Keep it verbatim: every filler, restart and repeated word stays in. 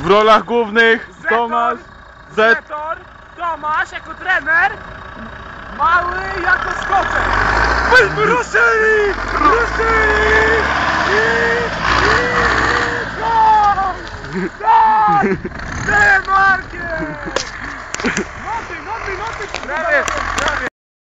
W rolach głównych Zetor, Tomasz, Z. Zetor, Tomasz jako trener, Mały jako skoczek. Myśmy ruszyli! Ruszyli! I... I... Tak! Tak! Telemarkiem! Noty, noty, noty! Prawie, prawie.